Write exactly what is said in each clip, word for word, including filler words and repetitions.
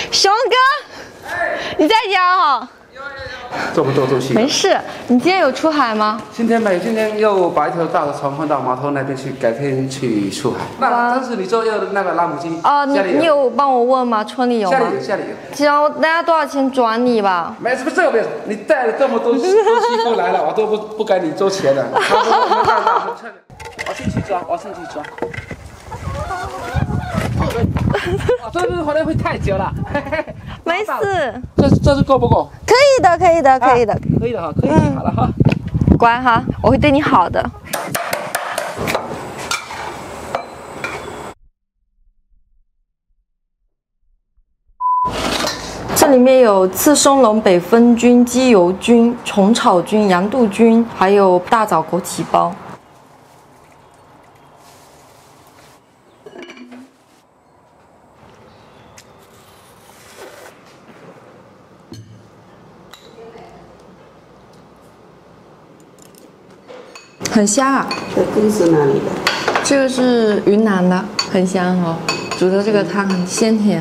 熊哥，你在家哈？ 做不做周期？ 没事。你今天有出海吗？ 今天没，今天又把一条大的船换到码头那边去，改天去出海。那但是你说要那个拉姆机哦，你你有帮我问吗？村里有吗？ 家里有，家里有。 行，大家多少钱转你吧？ 没什么这个没有，你带了这么多多媳妇来了，我都不不给你周钱的。我进去抓，我进去抓。哦，这个可能会太久了。 没事。 这这是够不够？ 可以的，可以的，可以的， 可以的哈，可以好了哈。 乖哈，我会对你好的。这里面有刺松茸、北风菌、鸡油菌、虫草菌、羊肚菌，还有大枣枸杞包。很香啊！ 这根是哪里的？ 这个是云南的，很香哦。煮的这个汤很鲜甜。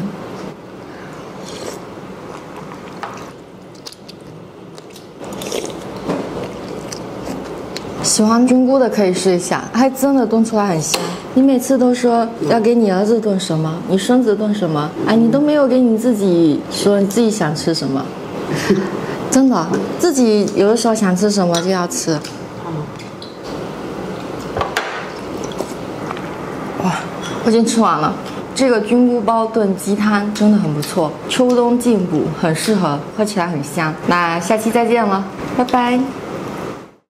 喜欢菌菇的可以试一下，还真的炖出来很香。你每次都说要给你儿子炖什么，你孙子炖什么，哎，你都没有给你自己说你自己想吃什么。真的，自己有的时候想吃什么就要吃。哇，我已经吃完了。这个菌菇包炖鸡汤真的很不错，秋冬进补，很适合，喝起来很香。那下期再见了，拜拜。